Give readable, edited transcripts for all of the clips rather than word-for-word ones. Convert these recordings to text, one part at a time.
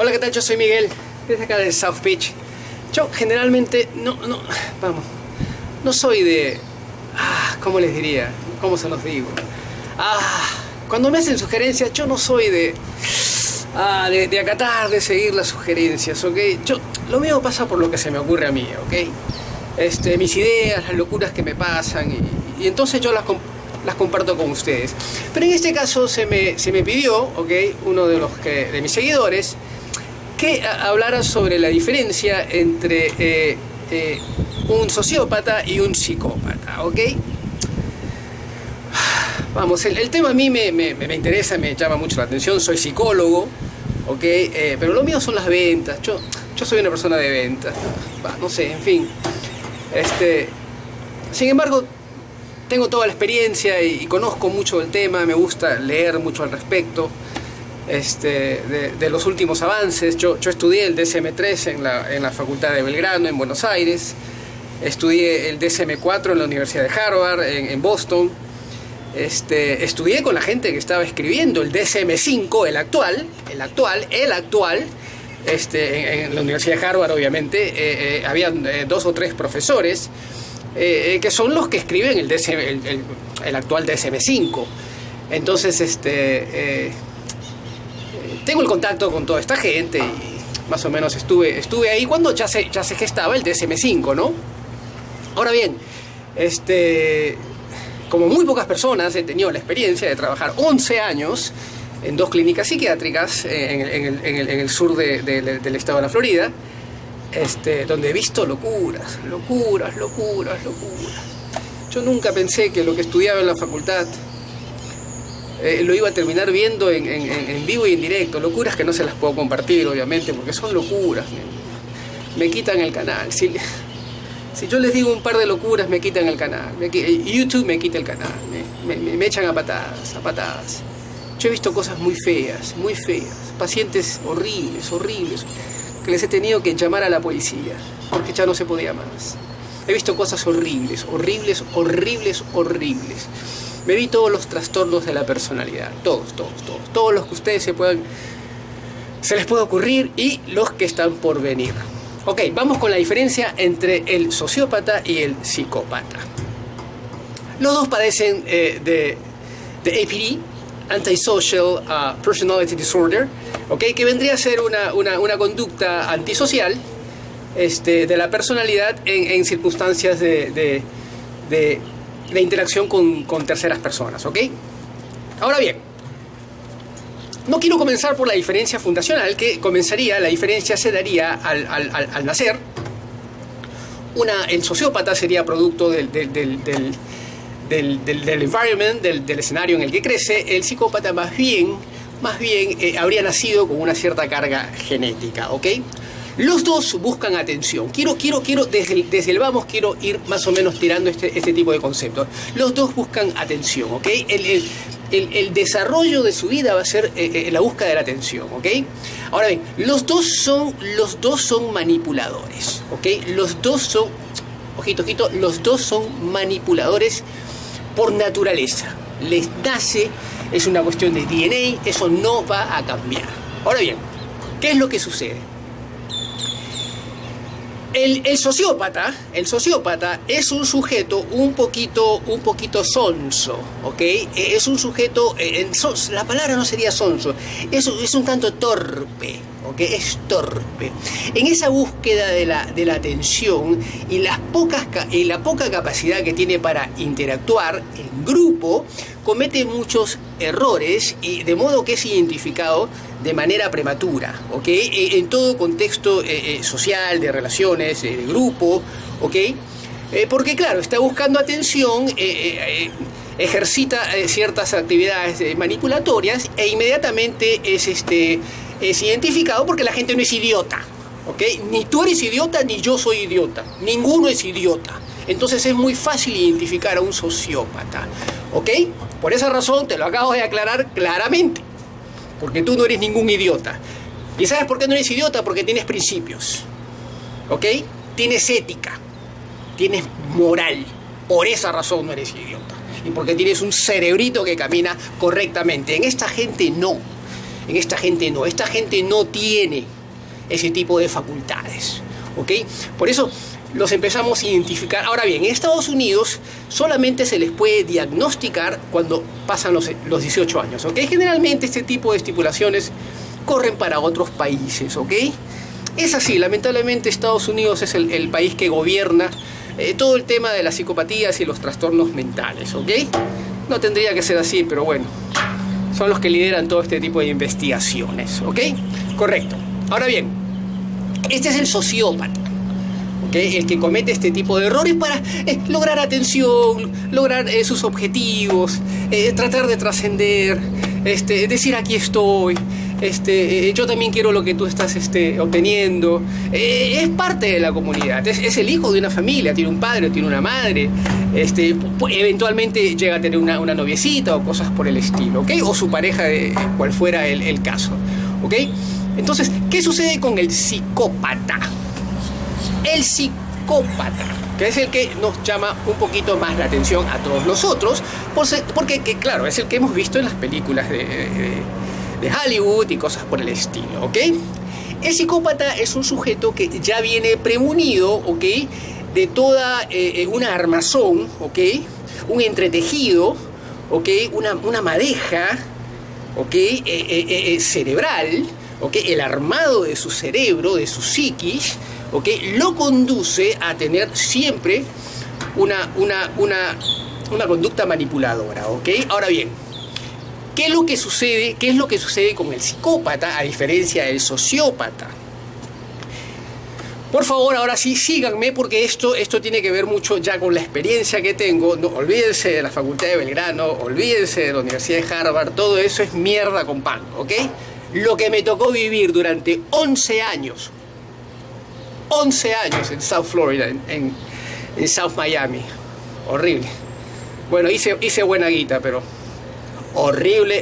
Hola, ¿qué tal? Yo soy Miguel, desde acá de South Beach. Yo generalmente no soy de... ¿cómo les diría? ¿Cómo se los digo? Cuando me hacen sugerencias, yo no soy de acatar, de seguir las sugerencias, ¿ok? Lo mío pasa por lo que se me ocurre a mí, ¿ok? Mis ideas, las locuras que me pasan, y entonces yo las comparto con ustedes. Pero en este caso se me pidió, ¿ok? Uno de mis seguidores, que hablara sobre la diferencia entre un sociópata y un psicópata, ¿ok? Vamos, el tema a mí me interesa, me llama mucho la atención, soy psicólogo, ¿ok? Pero lo mío son las ventas, yo soy una persona de ventas, no sé, en fin. Sin embargo, tengo toda la experiencia y conozco mucho el tema, me gusta leer mucho al respecto. De los últimos avances. Yo estudié el DSM-3 en la Facultad de Belgrano, en Buenos Aires. Estudié el DSM-4 en la Universidad de Harvard, en Boston. Estudié con la gente que estaba escribiendo el DSM-5, el actual, en la Universidad de Harvard, obviamente. Habían 2 o 3 profesores que son los que escriben el actual DSM-5. Entonces, tengo el contacto con toda esta gente y más o menos estuve ahí cuando ya se gestaba el DSM-5, ¿no? Ahora bien, como muy pocas personas he tenido la experiencia de trabajar 11 años en 2 clínicas psiquiátricas en el sur del estado de la Florida, donde he visto locuras. Yo nunca pensé que lo que estudiaba en la facultad lo iba a terminar viendo en vivo y en directo. Locuras que no se las puedo compartir, obviamente, porque son locuras. Me quitan el canal. Si yo les digo un par de locuras, me quitan el canal. YouTube me quita el canal. Me echan a patadas. Yo he visto cosas muy feas. Pacientes horribles, que les he tenido que llamar a la policía, porque ya no se podía más. He visto cosas horribles. Me vi todos los trastornos de la personalidad, todos los que ustedes se les puede ocurrir y los que están por venir. Ok, vamos con la diferencia entre el sociópata y el psicópata. Los dos padecen de APD, Antisocial Personality Disorder, okay, que vendría a ser una conducta antisocial de la personalidad en circunstancias de interacción con terceras personas, ¿ok? Ahora bien, no quiero comenzar por la diferencia fundacional, la diferencia se daría al nacer. El sociópata sería producto del environment, del escenario en el que crece. El psicópata más bien habría nacido con una cierta carga genética, ¿ok? Los dos buscan atención. Quiero desde el vamos, quiero ir más o menos tirando este tipo de conceptos. Los dos buscan atención, ¿ok? El desarrollo de su vida va a ser la búsqueda de la atención, ¿ok? Ahora bien, los dos son manipuladores, ¿ok? Los dos son, ojito, los dos son manipuladores por naturaleza. Les nace, es una cuestión de DNA, eso no va a cambiar. Ahora bien, ¿qué es lo que sucede? El sociópata es un sujeto un poquito sonso, ¿ok? Es un sujeto, la palabra no sería sonso, es un tanto torpe, ¿ok? Es torpe. En esa búsqueda de la atención y la poca capacidad que tiene para interactuar en grupo, comete muchos errores y de modo que es identificado de manera prematura, ¿ok? En todo contexto social, de relaciones, de grupo, ¿ok? Porque claro, está buscando atención, ejercita ciertas actividades manipulatorias e inmediatamente es identificado porque la gente no es idiota, ¿ok? Ni tú eres idiota ni yo soy idiota, ninguno es idiota. Entonces es muy fácil identificar a un sociópata, ¿ok? Por esa razón te lo acabo de aclarar claramente. Porque tú no eres ningún idiota. ¿Y sabes por qué no eres idiota? Porque tienes principios, ¿ok? Tienes ética, tienes moral. Por esa razón no eres idiota. Y porque tienes un cerebrito que camina correctamente. Esta gente no tiene ese tipo de facultades, ¿ok? Por eso los empezamos a identificar. Ahora bien, en Estados Unidos solamente se les puede diagnosticar cuando pasan los 18 años, ¿ok? Generalmente este tipo de estipulaciones corren para otros países, ¿ok? Es así, lamentablemente Estados Unidos es el país que gobierna todo el tema de las psicopatías y los trastornos mentales, ¿ok? No tendría que ser así, pero bueno, son los que lideran todo este tipo de investigaciones, ¿ok? Correcto. Ahora bien, este es el sociópata, ¿ok? El que comete este tipo de errores para lograr atención, lograr sus objetivos, tratar de trascender, decir aquí estoy, yo también quiero lo que tú estás obteniendo. Es parte de la comunidad, es el hijo de una familia, tiene un padre, tiene una madre, eventualmente llega a tener una noviecita o cosas por el estilo, ¿ok? O su pareja, cual fuera el caso, ¿ok? Entonces, ¿qué sucede con el psicópata? El psicópata, que es el que nos llama un poquito más la atención a todos nosotros, porque claro, es el que hemos visto en las películas de Hollywood y cosas por el estilo, ¿ok? El psicópata es un sujeto que ya viene premunido, ¿ok? De toda una armazón, ¿ok? Un entretejido, ¿ok? Una madeja, ¿ok? Cerebral, ¿ok? El armado de su cerebro, de su psiquis, ¿ok? Lo conduce a tener siempre una conducta manipuladora, ¿ok? Ahora bien, ¿qué es lo que sucede con el psicópata a diferencia del sociópata? Por favor, ahora sí, síganme, porque esto tiene que ver mucho ya con la experiencia que tengo. No, olvídense de la Facultad de Belgrano, olvídense de la Universidad de Harvard, todo eso es mierda con pan, ¿ok? Lo que me tocó vivir durante 11 años en South Florida, en South Miami, horrible. Bueno, hice buena guita, pero horrible,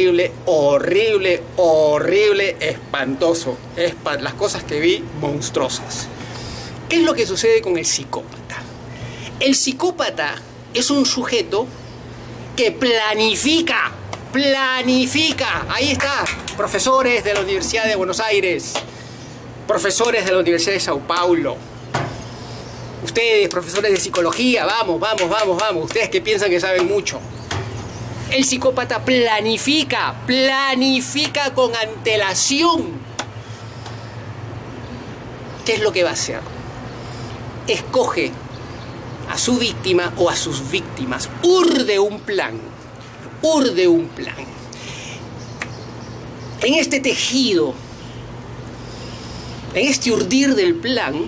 espantoso. Las cosas que vi, monstruosas. ¿Qué es lo que sucede con el psicópata? El psicópata es un sujeto que planifica. Ahí está, profesores de la Universidad de Buenos Aires, profesores de la Universidad de Sao Paulo, ustedes, profesores de psicología, vamos, ustedes que piensan que saben mucho. El psicópata planifica con antelación. ¿Qué es lo que va a hacer? Escoge a su víctima o a sus víctimas, urde un plan. En este tejido, en este urdir del plan,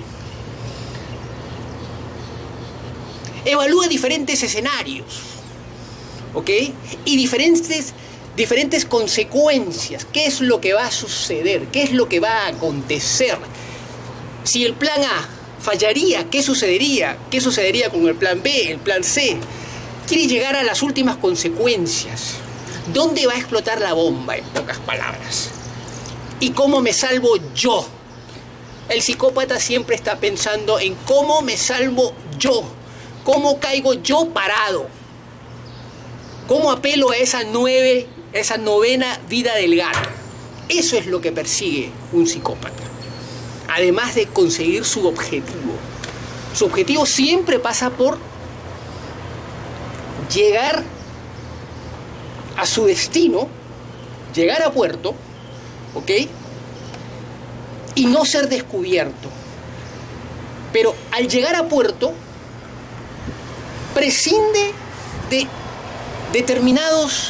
evalúa diferentes escenarios, ¿ok? Y diferentes consecuencias. ¿Qué es lo que va a suceder? ¿Qué es lo que va a acontecer? Si el plan A fallaría, ¿qué sucedería? ¿Qué sucedería con el plan B, el plan C? Quiere llegar a las últimas consecuencias. ¿Dónde va a explotar la bomba, en pocas palabras? ¿Y cómo me salvo yo? El psicópata siempre está pensando en cómo me salvo yo. ¿Cómo caigo yo parado? ¿Cómo apelo a esa novena vida del gato? Eso es lo que persigue un psicópata. Además de conseguir su objetivo. Su objetivo siempre pasa por llegar a su destino, llegar a puerto, ¿ok? Y no ser descubierto. Pero al llegar a puerto, prescinde de determinadas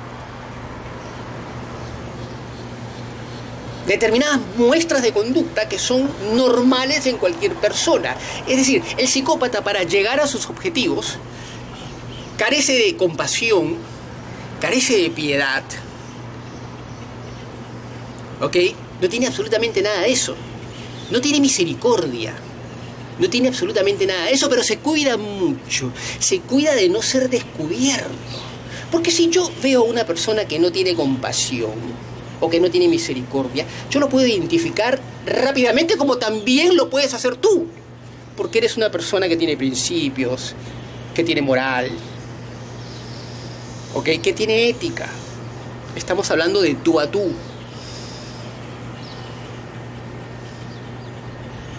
muestras de conducta que son normales en cualquier persona. Es decir, el psicópata, para llegar a sus objetivos, carece de compasión, carece de piedad, ¿ok? No tiene absolutamente nada de eso. No tiene misericordia. No tiene absolutamente nada de eso, pero se cuida mucho. Se cuida de no ser descubierto. Porque si yo veo a una persona que no tiene compasión o que no tiene misericordia, yo lo puedo identificar rápidamente, como también lo puedes hacer tú. Porque eres una persona que tiene principios, que tiene moral, ¿ok? Que tiene ética. Estamos hablando de tú a tú.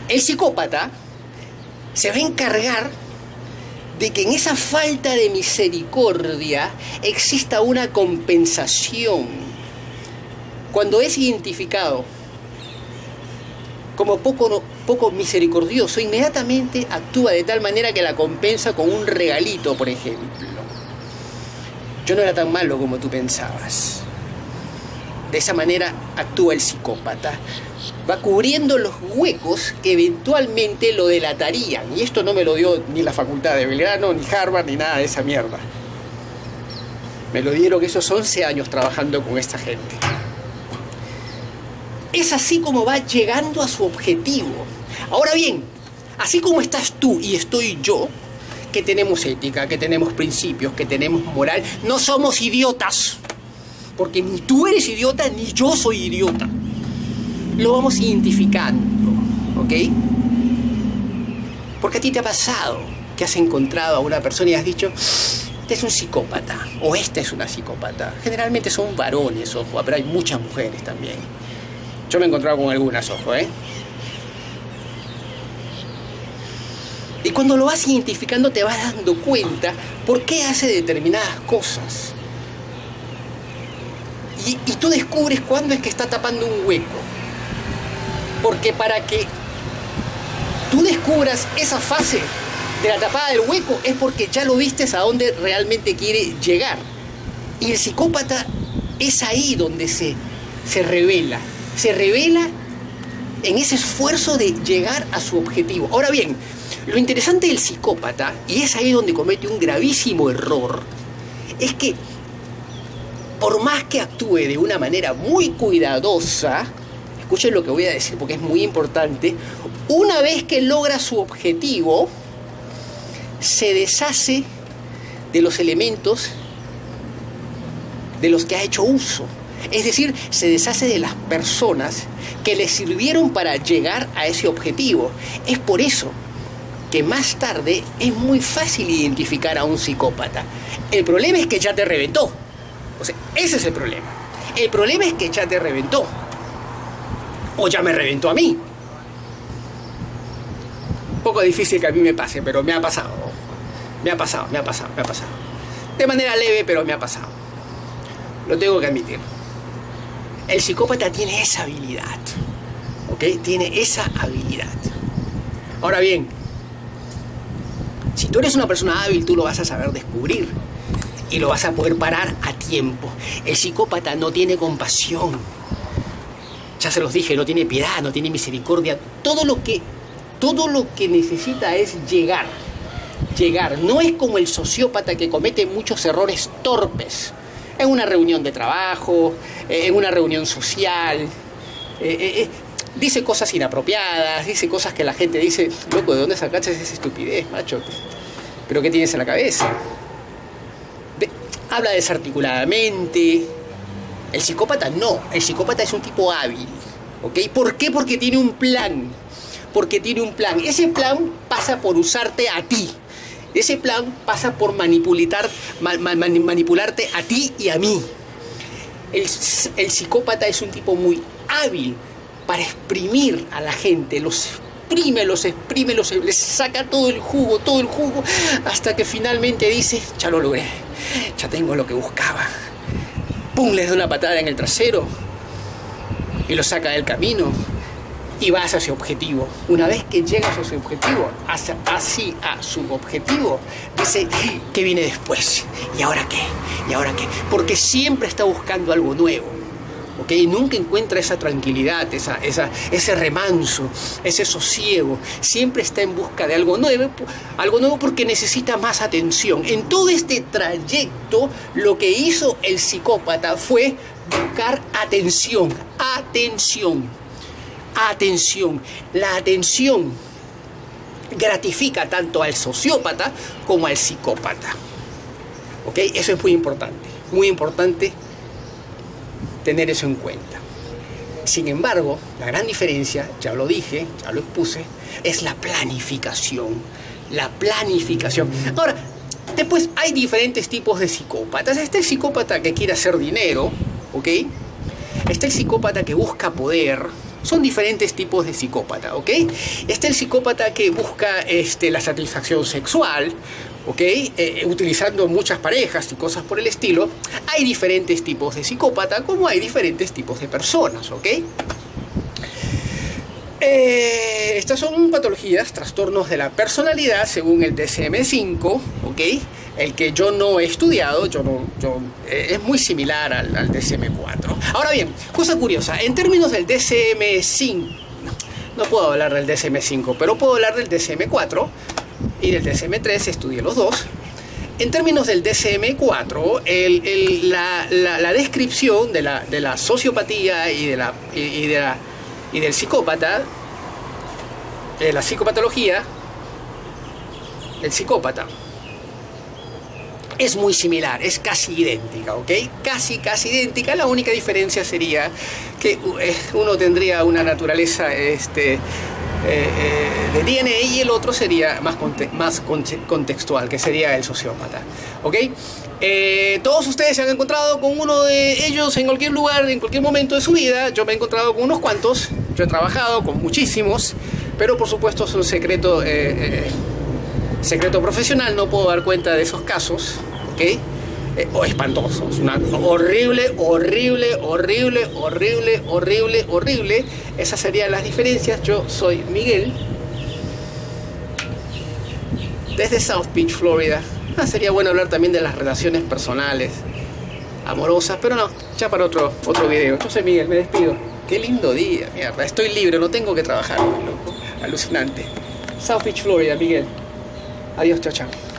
el psicópata se va a encargar de que en esa falta de misericordia exista una compensación. Cuando es identificado como poco misericordioso, inmediatamente actúa de tal manera que la compensa con un regalito, por ejemplo. Yo no era tan malo como tú pensabas. De esa manera actúa el psicópata. Va cubriendo los huecos que eventualmente lo delatarían. Y esto no me lo dio ni la Facultad de Belgrano, ni Harvard, ni nada de esa mierda. Me lo dieron esos 11 años trabajando con esta gente. Es así como va llegando a su objetivo. Ahora bien, así como estás tú y estoy yo, que tenemos ética, que tenemos principios, que tenemos moral, no somos idiotas. Porque ni tú eres idiota, ni yo soy idiota. Lo vamos identificando, ¿ok? Porque a ti te ha pasado que has encontrado a una persona y has dicho, este es un psicópata, o esta es una psicópata. Generalmente son varones, ojo, pero hay muchas mujeres también. Yo me he encontrado con algunas, ojo, ¿eh? Y cuando lo vas identificando te vas dando cuenta por qué hace determinadas cosas. Y tú descubres cuándo es que está tapando un hueco. Porque para que tú descubras esa fase de la tapada del hueco es porque ya lo vistes a dónde realmente quiere llegar. Y el psicópata es ahí donde se revela. Se revela en ese esfuerzo de llegar a su objetivo. Ahora bien, lo interesante del psicópata, y es ahí donde comete un gravísimo error, es que por más que actúe de una manera muy cuidadosa, escuchen lo que voy a decir porque es muy importante, una vez que logra su objetivo, se deshace de los elementos de los que ha hecho uso. Es decir, se deshace de las personas que le sirvieron para llegar a ese objetivo. Es por eso que más tarde es muy fácil identificar a un psicópata. El problema es que ya te reventó. O sea, ese es el problema. El problema es que ya te reventó. O ya me reventó a mí. Un poco difícil que a mí me pase, pero me ha pasado. Me ha pasado. De manera leve, pero me ha pasado. Lo tengo que admitir. El psicópata tiene esa habilidad. ¿Ok? Tiene esa habilidad. Ahora bien, si tú eres una persona hábil, tú lo vas a saber descubrir. Y lo vas a poder parar a tiempo. El psicópata no tiene compasión. Ya se los dije, no tiene piedad, no tiene misericordia. Todo lo que necesita es llegar. Llegar. No es como el sociópata que comete muchos errores torpes. En una reunión de trabajo, en una reunión social. Dice cosas inapropiadas, dice cosas que la gente dice, loco, ¿de dónde sacaste esa estupidez, macho? ¿Pero qué tienes en la cabeza? Habla desarticuladamente. El psicópata no. El psicópata es un tipo hábil. ¿Ok? ¿Por qué? Porque tiene un plan. Porque tiene un plan. Ese plan pasa por usarte a ti. Ese plan pasa por manipularte a ti y a mí. El psicópata es un tipo muy hábil para exprimir a la gente. Los exprime, les saca todo el jugo, hasta que finalmente dice, ya lo logré, ya tengo lo que buscaba. Pum, les da una patada en el trasero y lo saca del camino y va hacia su objetivo. Una vez que llegas a su objetivo, dice, ¿qué viene después? ¿Y ahora qué? ¿Y ahora qué? Porque siempre está buscando algo nuevo. ¿Ok? Nunca encuentra esa tranquilidad, ese remanso, ese sosiego. Siempre está en busca de algo nuevo porque necesita más atención. En todo este trayecto, lo que hizo el psicópata fue buscar atención. La atención gratifica tanto al sociópata como al psicópata. ¿Ok? Eso es muy importante tener eso en cuenta. Sin embargo, la gran diferencia, ya lo dije, ya lo expuse, es la planificación. Ahora, después hay diferentes tipos de psicópatas. Está el psicópata que quiere hacer dinero, ¿ok? Está el psicópata que busca poder, Son diferentes tipos de psicópata, ¿ok? Está el psicópata que busca la satisfacción sexual, ¿ok? Utilizando muchas parejas y cosas por el estilo. Hay diferentes tipos de psicópata, como hay diferentes tipos de personas, ¿ok? Estas son patologías, trastornos de la personalidad según el DSM-5, ¿ok? El que yo no he estudiado, es muy similar al DSM-4. Ahora bien, cosa curiosa, en términos del DSM-5, no puedo hablar del DSM-5, pero puedo hablar del DSM-4 y del DSM-3, estudié los dos. En términos del DSM-4, la descripción de la sociopatía y del psicópata, de la psicopatología del psicópata, es muy similar, es casi idéntica, ¿ok? Casi idéntica. La única diferencia sería que uno tendría una naturaleza de DNA y el otro sería más contextual, que sería el sociópata, ¿ok? Todos ustedes se han encontrado con uno de ellos en cualquier lugar, en cualquier momento de su vida. Yo me he encontrado con unos cuantos, yo he trabajado con muchísimos, pero por supuesto es un secreto profesional, no puedo dar cuenta de esos casos, ¿ok? O espantosos, horrible. Esas serían las diferencias. Yo soy Miguel, desde South Beach, Florida. Sería bueno hablar también de las relaciones personales, amorosas, pero no, ya para otro video. Yo soy Miguel, me despido. Qué lindo día, mierda, estoy libre, no tengo que trabajar, loco. Alucinante. South Beach, Florida, Miguel. Adiós, chao, chao.